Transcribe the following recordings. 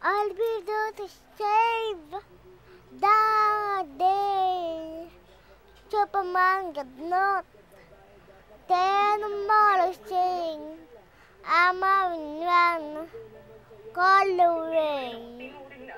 I'll be there to save the day. Superman could not tell tomorrow sing. I'm having run, call away.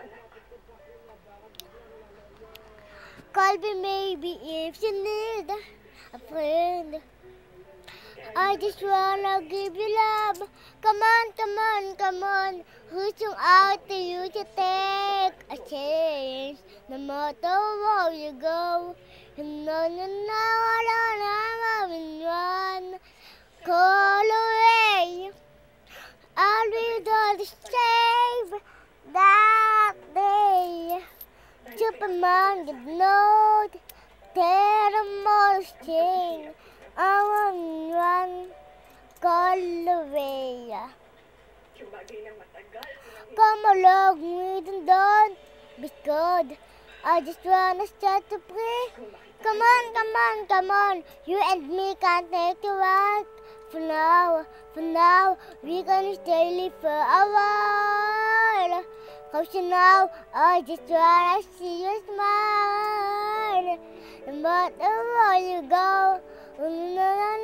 Call me maybe if you need a friend. I just wanna give you love. Come on, come on, come on. Reaching out to you to take a chance. No matter where you go, you know, I'm having one. Call away. I'll be there to save that day. Superman did not tell the most thing. I want one call away. Come along with and don't be scared. I just wanna start to pray. Come on, come on, come on. You and me can't take a walk. For now, we gonna stay live for a while. Cause now, I just wanna see you smile. No matter where you go, I'm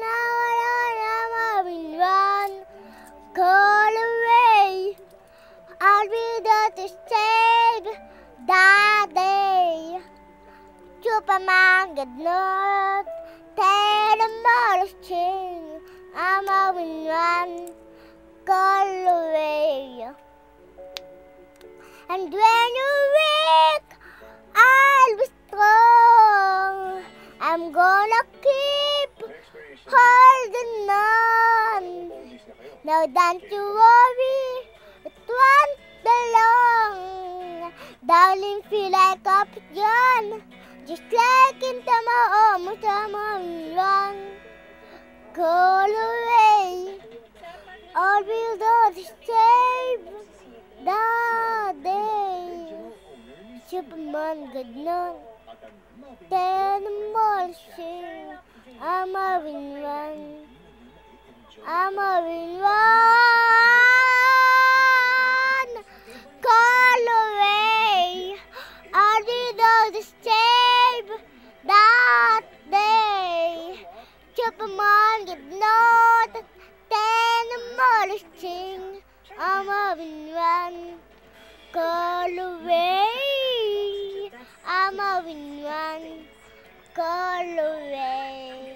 having one call away. I'll be there to save that day. Superman could not tell the most thing. I'm having one call away. And when you wake, I'll be strong. I'm gonna keep holding on. Now don't you worry, it won't be long. Darling, feel like a pigeon, just like in tomorrow, one call away. I'll be there to save the day. Superman could not tell the most thing. I'm having one. I'm having one call away. I'll be there to save that day. Superman could not tell the most thing. I'm having one call away. I'm having one call away.